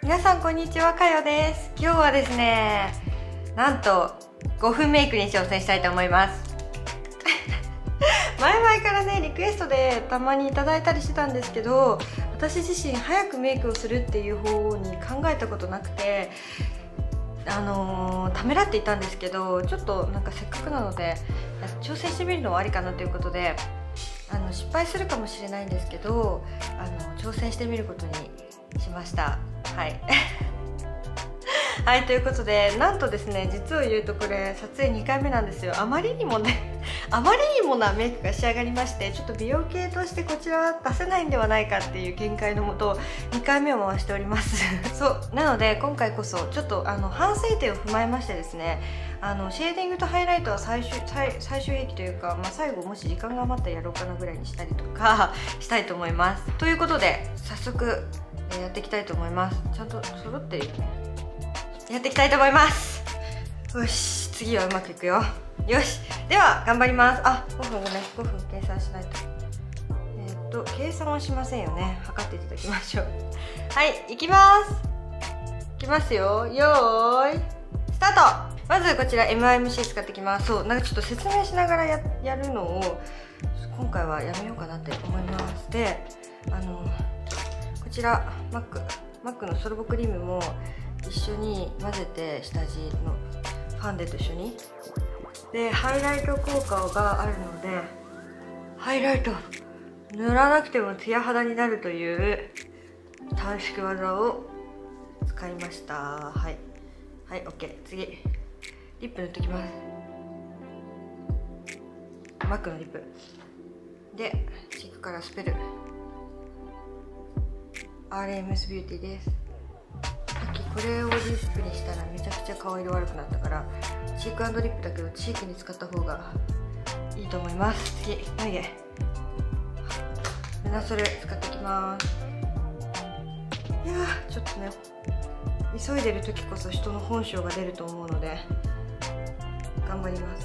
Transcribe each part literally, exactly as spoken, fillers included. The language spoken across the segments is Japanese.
皆さんこんにちは、かよです。今日はですね、なんとごふんメイクに挑戦したいと思います前々からねリクエストでたまにいただいたりしてたんですけど、私自身早くメイクをするっていう方に考えたことなくて、あのー、ためらっていたんですけど、ちょっとなんかせっかくなので挑戦してみるのはありかなということで、あの失敗するかもしれないんですけど、あの挑戦してみることにしました。はいはい、ということで、なんとですね、実を言うとこれ撮影にかいめなんですよ。あまりにもねあまりにもなメイクが仕上がりまして、ちょっと美容系としてこちらは出せないんではないかっていう見解のもとにかいめを回しておりますそうなので今回こそちょっとあの反省点を踏まえましてですね、あのシェーディングとハイライトは最終最最終兵器というか、まあ、最後もし時間が余ったらやろうかなぐらいにしたりとかしたいと思います。ということで早速やっていきたいと思います。ちゃんと揃ってるよね。やっていきたいと思います。よし、次はうまくいくよ。よし、では頑張ります。あ、ごふんごめん、ごふん計算しないと。えー、っと計算はしませんよね。測っていただきましょう。はい、いきますいきますよ。よーいスタート。まずこちら エムアイエムシー 使ってきます。そう、なんかちょっと説明しながら や, やるのを今回はやめようかなって思います。で、あのこちら Mac, Mac のストロボクリームも一緒に混ぜて、下地のファンデと一緒にでハイライト効果があるので、ハイライト塗らなくてもツヤ肌になるという短縮技を使いました。はいはい、 OK。 次リップ塗ってきます。マックのリップでチークからスペル アールエムエス ビューティーです。これをリップにしたらめちゃくちゃ顔色悪くなったから、チーク&リップだけどチークに使った方がいいと思います。次眉毛ルナソル使っていきます。いやーちょっとね、急いでる時こそ人の本性が出ると思うので頑張ります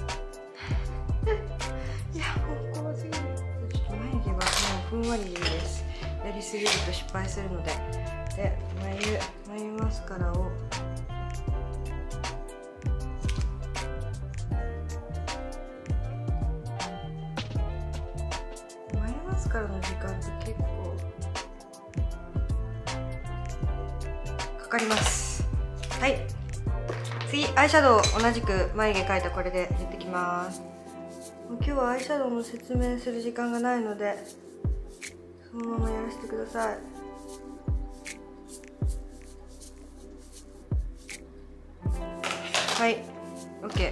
いやもう怖すぎる。ちょっと眉毛はもうふんわりでいいです。やりすぎると失敗するので。で眉眉マスカラを眉マスカラの時間って結構かかります。はい、次アイシャドウ同じく眉毛描いたこれでやってきます。今日はアイシャドウの説明する時間がないのでそのままやらせてください。はい、OK。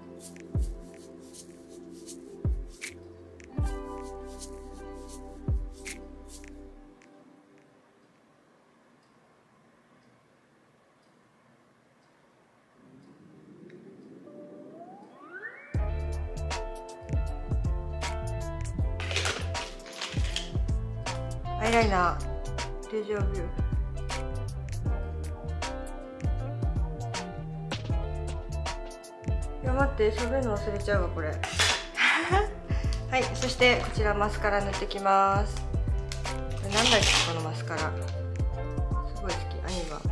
アイライナーデジャビュー。いや待って、喋るの忘れちゃうわこれはい、そしてこちらマスカラ塗ってきます。これなんだっけ、このマスカラすごい好き。アニバ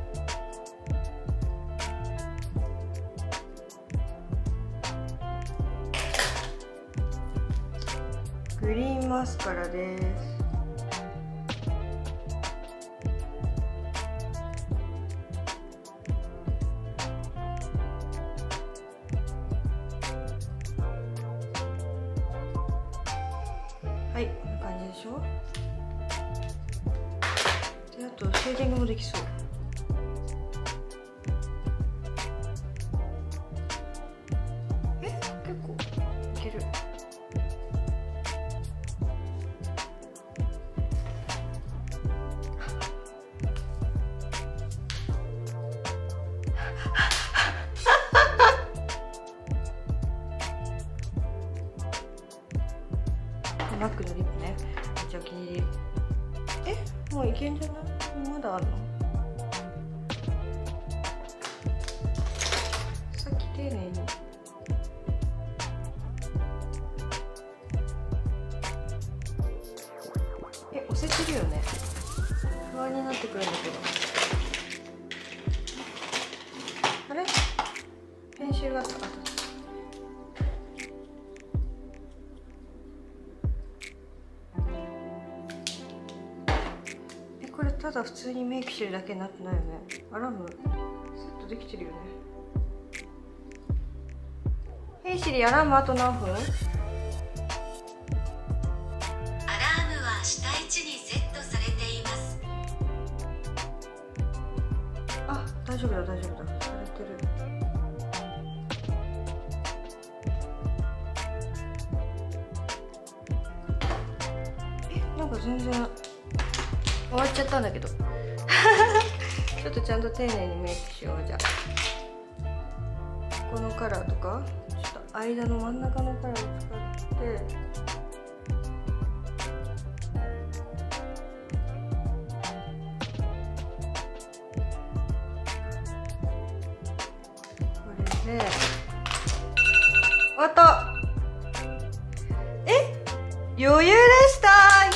グリーンマスカラです。はい、こんな感じでしょ。で、あとシェーディングもできそう。え、結構いける。マックのリップね、めっちゃお気に入り。え、もういけんじゃない？まだあるの？さっき丁寧にえ、押せてるよね。不安になってくるんだけど。 あれペンシルがあった。え、これただ普通にメイクしてるだけになってないよね。アラームセットできてるよね。ヘイシリ、アラームあと何分？アラームは下位置にセットされています。 あ、大丈夫だ大丈夫だ、されてる。え、なんか全然終わっちゃったんだけどちょっとちゃんと丁寧にメイクしよう。じゃあこのカラーとかちょっと間の真ん中のカラーを使ってこれで終わった。え、余裕でした。イ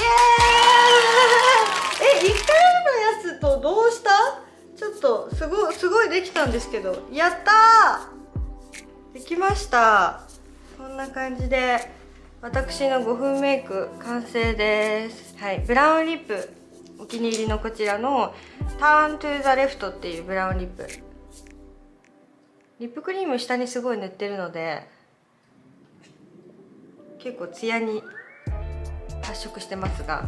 エーイえ、いっかいめのやつとどうした？ちょっとすごいすごいできたんですけど、やったー、できました。こんな感じで私のごふんメイク完成です。はい、ブラウンリップお気に入りのこちらのターントゥーザレフトっていうブラウンリップ、リップクリーム下にすごい塗ってるので結構ツヤに発色してますが、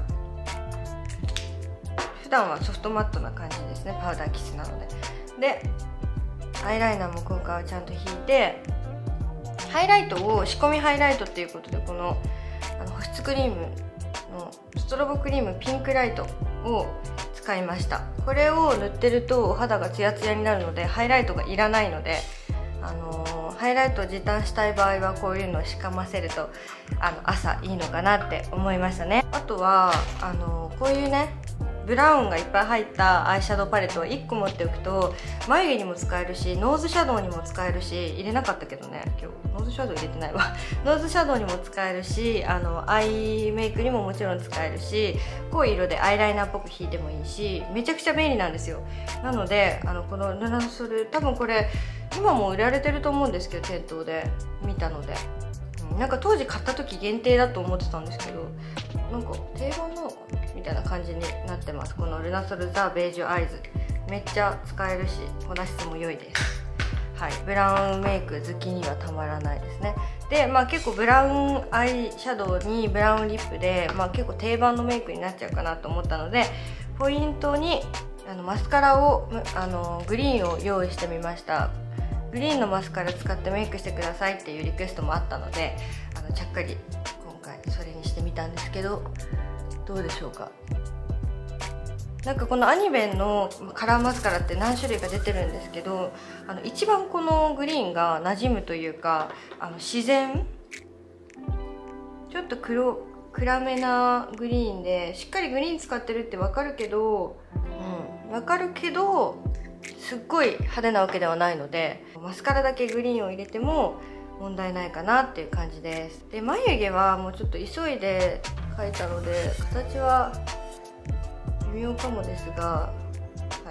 普段はソフトマットな感じですね、パウダーキスなので。でアイライナーも今回はちゃんと引いて、ハイライトを仕込みハイライトっていうことで、このあの保湿クリームのストロボクリームピンクライトを使いました。これを塗ってるとお肌がツヤツヤになるのでハイライトがいらないので、あのー、ハイライトを時短したい場合はこういうのをしかませるとあの朝いいのかなって思いましたね。あとはあのー、こういうねブラウンがいっぱい入ったアイシャドウパレットをいっこ持っておくと眉毛にも使えるし、ノーズシャドウにも使えるし、入れなかったけどね今日ノーズシャドウ入れてないわノーズシャドウにも使えるし、あのアイメイクにももちろん使えるし、濃い色でアイライナーっぽく引いてもいいし、めちゃくちゃ便利なんですよ。なのであのこのルナソル、多分これ今も売られてると思うんですけど、店頭で見たので、うん、なんか当時買った時限定だと思ってたんですけど、なんか定番なのかなみたいな感じになってます。このルナソルザ・ベージュアイズ、めっちゃ使えるし粉質も良いです。はい、ブラウンメイク好きにはたまらないですね。で、まあ結構ブラウンアイシャドウにブラウンリップで、まあ結構定番のメイクになっちゃうかなと思ったので、ポイントにあのマスカラをあのグリーンを用意してみました。グリーンのマスカラ使ってメイクしてくださいっていうリクエストもあったので、あのちゃっかり今回それにしてみたんですけど、どうでしょうか。なんかこのアニベンのカラーマスカラって何種類か出てるんですけど、あの一番このグリーンが馴染むというか、あの自然、ちょっと黒暗めなグリーンで、しっかりグリーン使ってるって分かるけど、うん、分かるけどすっごい派手なわけではないので、マスカラだけグリーンを入れても問題ないかなっていう感じです。で眉毛はもうちょっと急いで描いたので形は微妙かもですが、はい、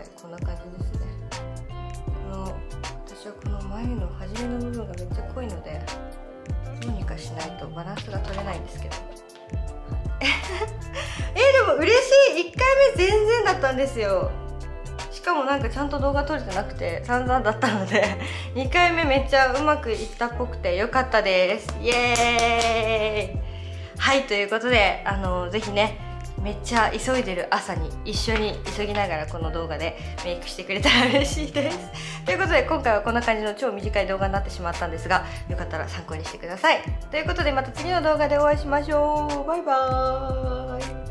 こんな感じですね。この私はこの眉の初めの部分がめっちゃ濃いので、どうにかしないとバランスが取れないんですけどえー、でも嬉しい、いっかいめ全然だったんですよ。しかもなんかちゃんと動画撮れてなくて散々だったのでにかいめめっちゃうまくいったっぽくてよかったです。イエーイ。はい、ということであのぜひね、めっちゃ急いでる朝に一緒に急ぎながらこの動画でメイクしてくれたら嬉しいですということで今回はこんな感じの超短い動画になってしまったんですが、よかったら参考にしてください。ということでまた次の動画でお会いしましょう。バイバーイ。